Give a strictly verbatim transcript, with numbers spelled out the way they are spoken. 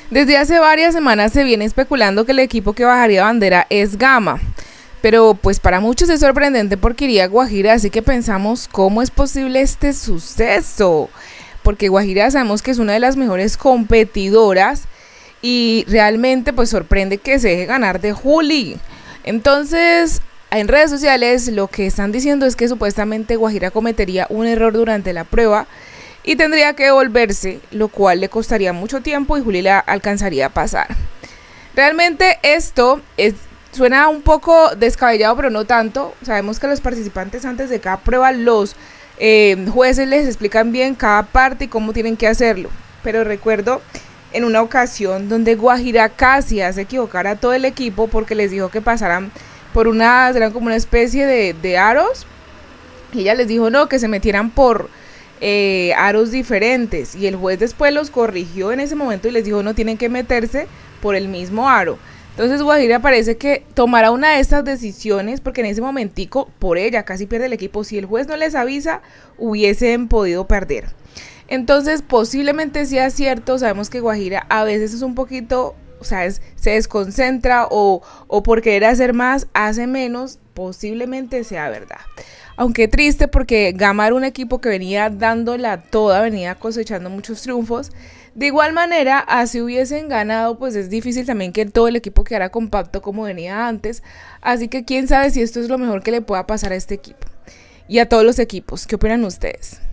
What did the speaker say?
Desde hace varias semanas se viene especulando que el equipo que bajaría bandera es Gama, pero pues para muchos es sorprendente porque iría a Guajira, así que pensamos cómo es posible este suceso, porque Guajira sabemos que es una de las mejores competidoras y realmente pues sorprende que se deje ganar de Juli. Entonces en redes sociales lo que están diciendo es que supuestamente Guajira cometería un error durante la prueba y tendría que devolverse, lo cual le costaría mucho tiempo y Juli la alcanzaría a pasar. Realmente esto es, suena un poco descabellado, pero no tanto. Sabemos que los participantes antes de cada prueba, los eh, jueces les explican bien cada parte y cómo tienen que hacerlo. Pero recuerdo en una ocasión donde Guajira casi hace equivocar a todo el equipo porque les dijo que pasaran por una, eran como una especie de, de aros, y ella les dijo no, que se metieran por Eh, aros diferentes, y el juez después los corrigió en ese momento y les dijo no, tienen que meterse por el mismo aro. Entonces Guajira parece que tomará una de estas decisiones porque en ese momentico por ella casi pierde el equipo. Si el juez no les avisa hubiesen podido perder. Entonces posiblemente sea cierto. Sabemos que Guajira a veces es un poquito, o sea, es, se desconcentra o, o por querer hacer más hace menos. Posiblemente sea verdad. Aunque triste porque Gama era un equipo que venía dándola toda, venía cosechando muchos triunfos. De igual manera, así hubiesen ganado, pues es difícil también que todo el equipo quedara compacto como venía antes. Así que quién sabe si esto es lo mejor que le pueda pasar a este equipo y a todos los equipos. ¿Qué opinan ustedes?